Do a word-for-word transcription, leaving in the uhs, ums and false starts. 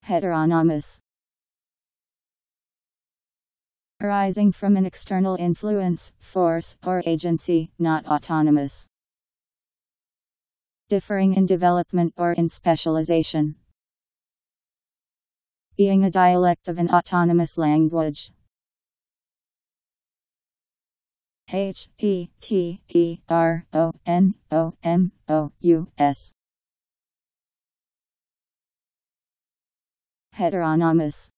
Heteronomous. Arising from an external influence, force, or agency, not autonomous. Differing in development or in specialization. Being a dialect of an autonomous language. H E T E R O N O M O U S. Heteronomous.